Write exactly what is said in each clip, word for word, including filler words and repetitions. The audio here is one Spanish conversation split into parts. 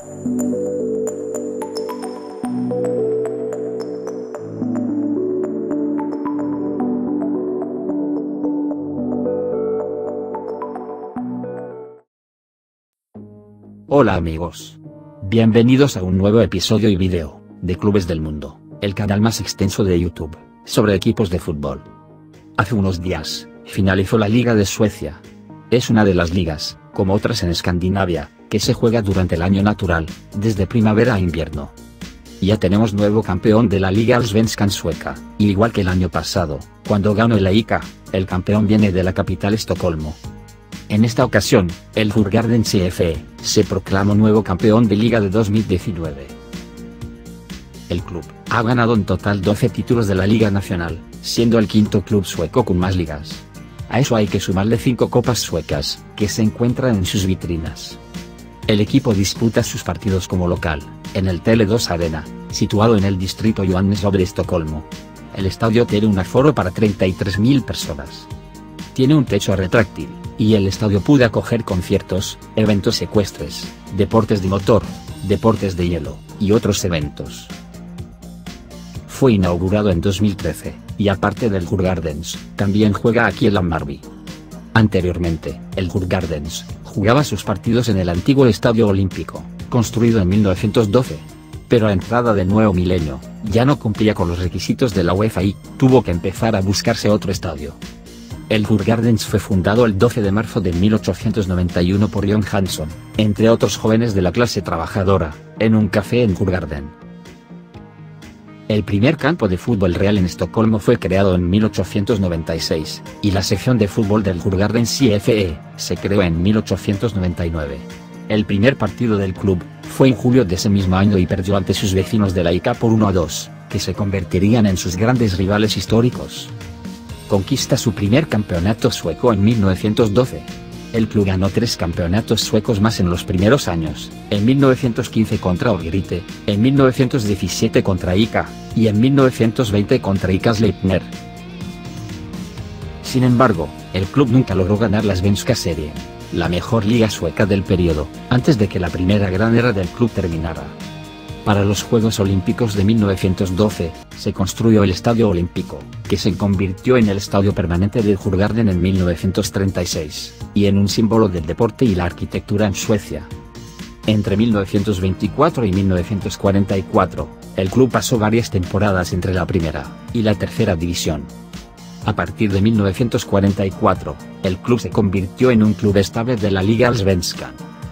Hola amigos. Bienvenidos a un nuevo episodio y video, de Clubes del Mundo, el canal más extenso de YouTube, sobre equipos de fútbol. Hace unos días, finalizó la Liga de Suecia. Es una de las ligas, como otras en Escandinavia, que se juega durante el año natural, desde primavera a invierno. Ya tenemos nuevo campeón de la Liga Allsvenskan sueca, y igual que el año pasado, cuando ganó el I C A, el campeón viene de la capital Estocolmo. En esta ocasión, el Djurgården C F E, se proclamó nuevo campeón de Liga de dos mil diecinueve. El club, ha ganado en total doce títulos de la Liga Nacional, siendo el quinto club sueco con más ligas. A eso hay que sumarle cinco copas suecas, que se encuentran en sus vitrinas. El equipo disputa sus partidos como local, en el Tele dos Arena, situado en el distrito Johannesburg de Estocolmo. El estadio tiene un aforo para treinta y tres mil personas. Tiene un techo retráctil, y el estadio puede acoger conciertos, eventos ecuestres, deportes de motor, deportes de hielo, y otros eventos. Fue inaugurado en dos mil trece, y aparte del Djurgårdens, también juega aquí el Hammarby. Anteriormente, el Djurgårdens jugaba sus partidos en el antiguo Estadio Olímpico, construido en mil novecientos doce. Pero a entrada del nuevo milenio, ya no cumplía con los requisitos de la UEFA y tuvo que empezar a buscarse otro estadio. El Djurgårdens fue fundado el doce de marzo de mil ochocientos noventa y uno por John Hansson, entre otros jóvenes de la clase trabajadora, en un café en Djurgården. El primer campo de fútbol real en Estocolmo fue creado en mil ochocientos noventa y seis, y la sección de fútbol del Djurgården C F E, se creó en mil ochocientos noventa y nueve. El primer partido del club, fue en julio de ese mismo año y perdió ante sus vecinos de la I C A por uno a dos, que se convertirían en sus grandes rivales históricos. Conquista su primer campeonato sueco en mil novecientos doce. El club ganó tres campeonatos suecos más en los primeros años, en mil novecientos quince contra Örgryte, en mil novecientos diecisiete contra I C A, y en mil novecientos veinte contra I K A Sleipner. Sin embargo, el club nunca logró ganar la Svenska Serie, la mejor liga sueca del periodo, antes de que la primera gran era del club terminara. Para los Juegos Olímpicos de mil novecientos doce, se construyó el Estadio Olímpico, que se convirtió en el estadio permanente del Djurgården en mil novecientos treinta y seis, y en un símbolo del deporte y la arquitectura en Suecia. Entre mil novecientos veinticuatro y mil novecientos cuarenta y cuatro, el club pasó varias temporadas entre la primera y la tercera división. A partir de mil novecientos cuarenta y cuatro, el club se convirtió en un club estable de la Liga Allsvenskan.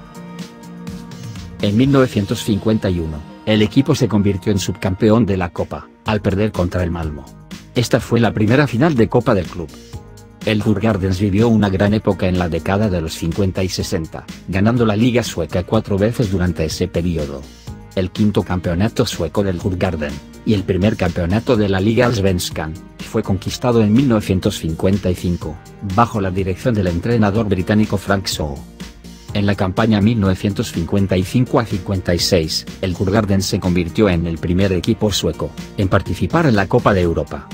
En mil novecientos cincuenta y uno, el equipo se convirtió en subcampeón de la Copa, al perder contra el Malmö. Esta fue la primera final de Copa del club. El Djurgårdens vivió una gran época en la década de los cincuenta y sesenta, ganando la Liga Sueca cuatro veces durante ese periodo. El quinto campeonato sueco del Djurgården, y el primer campeonato de la Liga Allsvenskan, fue conquistado en mil novecientos cincuenta y cinco, bajo la dirección del entrenador británico Frank Shaw. En la campaña mil novecientos cincuenta y cinco a cincuenta y seis, el Djurgården se convirtió en el primer equipo sueco en participar en la Copa de Europa.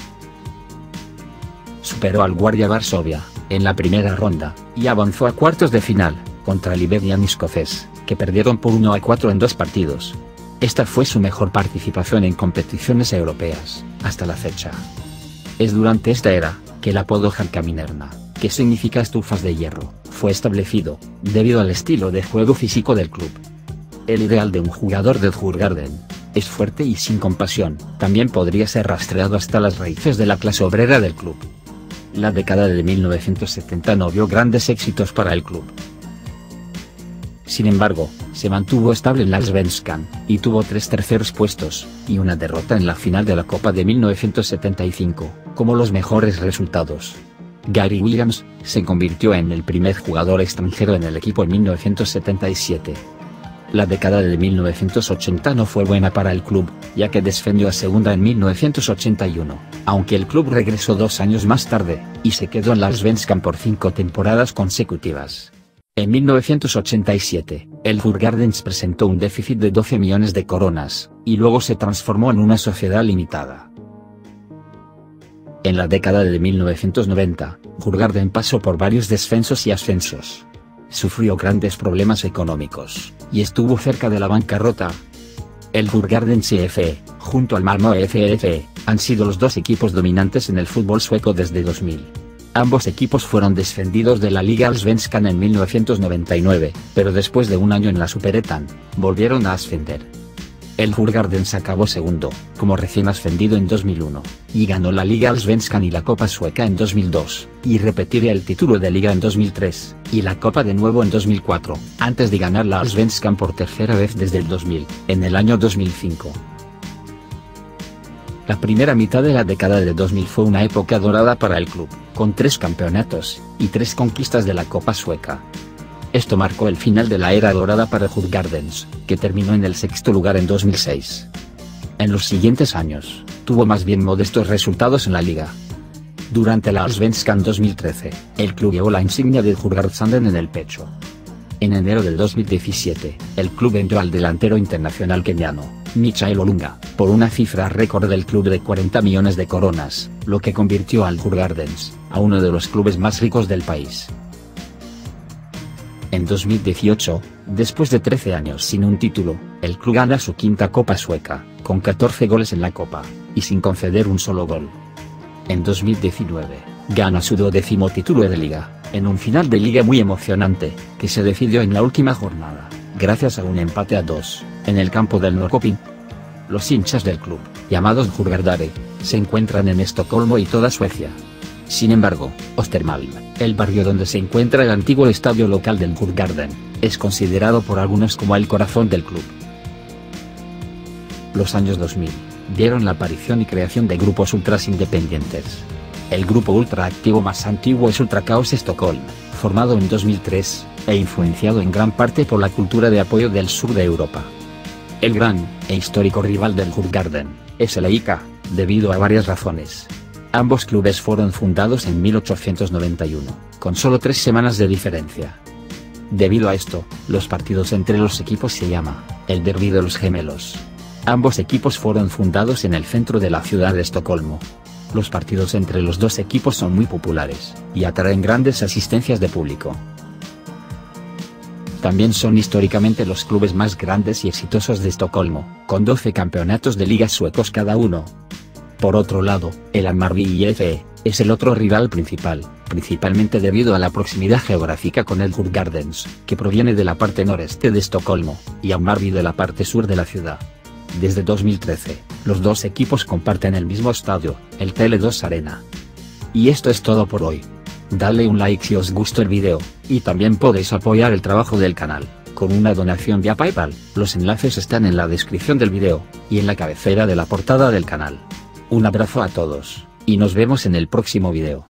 Superó al Guardia Varsovia en la primera ronda, y avanzó a cuartos de final, contra el Iberian escocés, que perdieron por uno a cuatro en dos partidos. Esta fue su mejor participación en competiciones europeas, hasta la fecha. Es durante esta era, que el apodo Harkaminerna, que significa estufas de hierro, fue establecido, debido al estilo de juego físico del club. El ideal de un jugador del Djurgården es fuerte y sin compasión, también podría ser rastreado hasta las raíces de la clase obrera del club. La década de mil novecientos setenta no vio grandes éxitos para el club. Sin embargo, se mantuvo estable en la Allsvenskan, y tuvo tres terceros puestos, y una derrota en la final de la Copa de mil novecientos setenta y cinco, como los mejores resultados. Gary Williams se convirtió en el primer jugador extranjero en el equipo en mil novecientos setenta y siete. La década de mil novecientos ochenta no fue buena para el club, ya que descendió a segunda en mil novecientos ochenta y uno, aunque el club regresó dos años más tarde, y se quedó en la Allsvenskan por cinco temporadas consecutivas. En mil novecientos ochenta y siete, el Djurgården presentó un déficit de doce millones de coronas, y luego se transformó en una sociedad limitada. En la década de mil novecientos noventa, Djurgården pasó por varios descensos y ascensos. sufrió grandes problemas económicos, y estuvo cerca de la bancarrota. El Djurgården C F E, junto al Malmö F F, han sido los dos equipos dominantes en el fútbol sueco desde dos mil. Ambos equipos fueron descendidos de la Liga Allsvenskan en mil novecientos noventa y nueve, pero después de un año en la Superettan, volvieron a ascender. El Djurgården se acabó segundo, como recién ascendido en dos mil uno, y ganó la Liga Allsvenskan y la Copa Sueca en dos mil dos, y repetiría el título de Liga en dos mil tres, y la Copa de nuevo en dos mil cuatro, antes de ganar la Allsvenskan por tercera vez desde el dos mil, en el año dos mil cinco. La primera mitad de la década de dos mil fue una época dorada para el club, con tres campeonatos, y tres conquistas de la Copa Sueca. Esto marcó el final de la era dorada para Djurgården, que terminó en el sexto lugar en dos mil seis. En los siguientes años, tuvo más bien modestos resultados en la liga. Durante la Allsvenskan dos mil trece, el club llevó la insignia de Djurgårdsanden en el pecho. En enero del dos mil diecisiete, el club vendió al delantero internacional keniano, Michael Olunga, por una cifra récord del club de cuarenta millones de coronas, lo que convirtió al Djurgården a uno de los clubes más ricos del país. En dos mil dieciocho, después de trece años sin un título, el club gana su quinta Copa Sueca, con catorce goles en la Copa, y sin conceder un solo gol. En dos mil diecinueve, gana su duodécimo título de Liga, en un final de Liga muy emocionante, que se decidió en la última jornada, gracias a un empate a dos, en el campo del Norrköping. Los hinchas del club, llamados Djurgårdare, se encuentran en Estocolmo y toda Suecia. Sin embargo, Östermalm, el barrio donde se encuentra el antiguo estadio local del Djurgården, es considerado por algunos como el corazón del club. Los años dos mil, vieron la aparición y creación de grupos ultras independientes. El grupo ultra activo más antiguo es Ultra Kaos Stockholm, formado en dos mil tres, e influenciado en gran parte por la cultura de apoyo del sur de Europa. El gran, e histórico rival del Djurgården, es el I K A, debido a varias razones. Ambos clubes fueron fundados en mil ochocientos noventa y uno, con solo tres semanas de diferencia. Debido a esto, los partidos entre los equipos se llama el Derby de los Gemelos. Ambos equipos fueron fundados en el centro de la ciudad de Estocolmo. Los partidos entre los dos equipos son muy populares, y atraen grandes asistencias de público. También son históricamente los clubes más grandes y exitosos de Estocolmo, con doce campeonatos de ligas suecos cada uno. Por otro lado, el Hammarby I F E, es el otro rival principal, principalmente debido a la proximidad geográfica con el Djurgården, que proviene de la parte noreste de Estocolmo, y Hammarby de la parte sur de la ciudad. Desde dos mil trece, los dos equipos comparten el mismo estadio, el Tele dos Arena. Y esto es todo por hoy. Dale un like si os gustó el video, y también podéis apoyar el trabajo del canal, con una donación vía PayPal. Los enlaces están en la descripción del video, y en la cabecera de la portada del canal. Un abrazo a todos, y nos vemos en el próximo video.